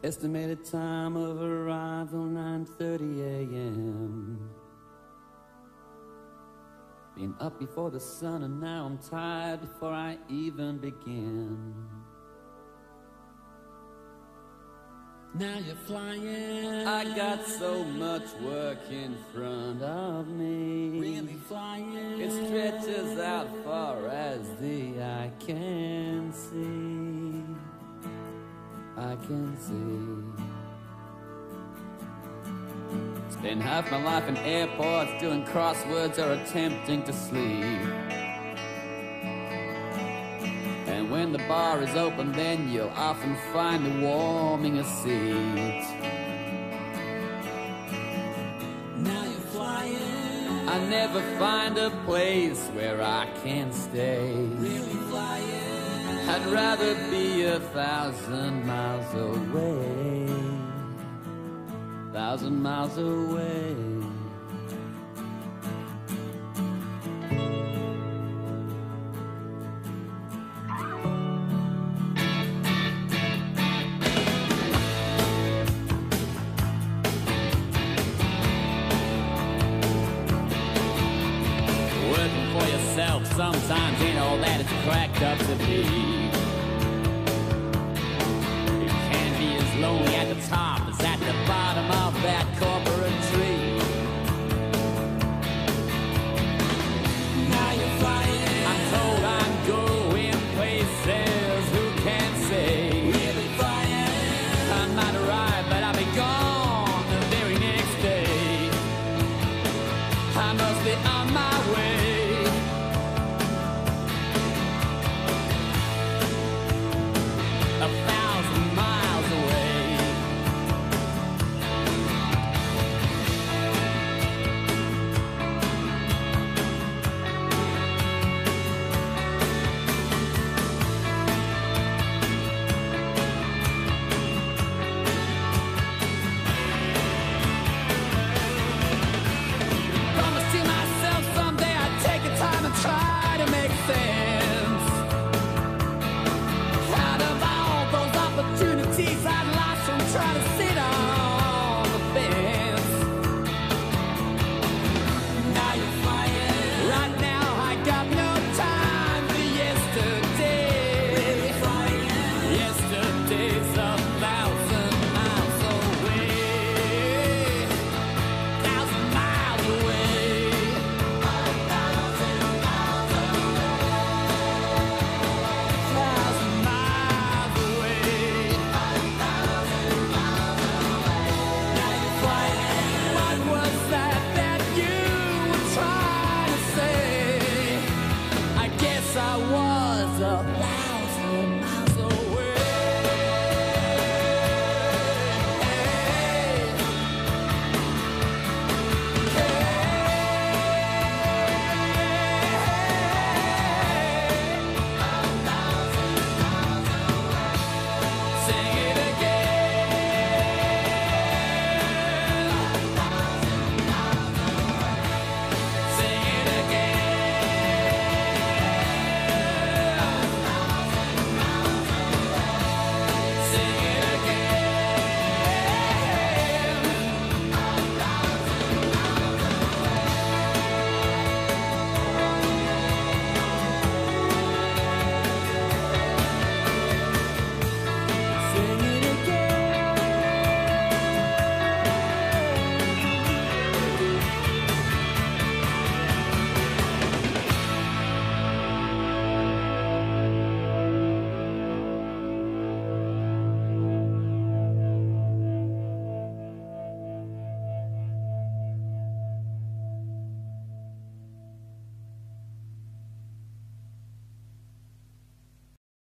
Estimated time of arrival 9:30 a.m. Been up before the sun and now I'm tired before I even begin. Now you're flying. I got so much work in front of me. Really flying. It stretches out far as the eye can see. I can see. Spend half my life in airports doing crosswords or attempting to sleep. And when the bar is open, then you'll often find me warming a seat. Now you're flying. I never find a place where I can stay. Really flying. I'd rather be 1,000 miles away. 1,000 miles away. Sometimes ain't all that it's cracked up to be. It can be as lonely at the top as at the bottom of that corporate tree. Now you're flying. I'm told I'm going places, who can say? Really flying. I might arrive, but I'll be gone the very next day. I must be on my way. I was a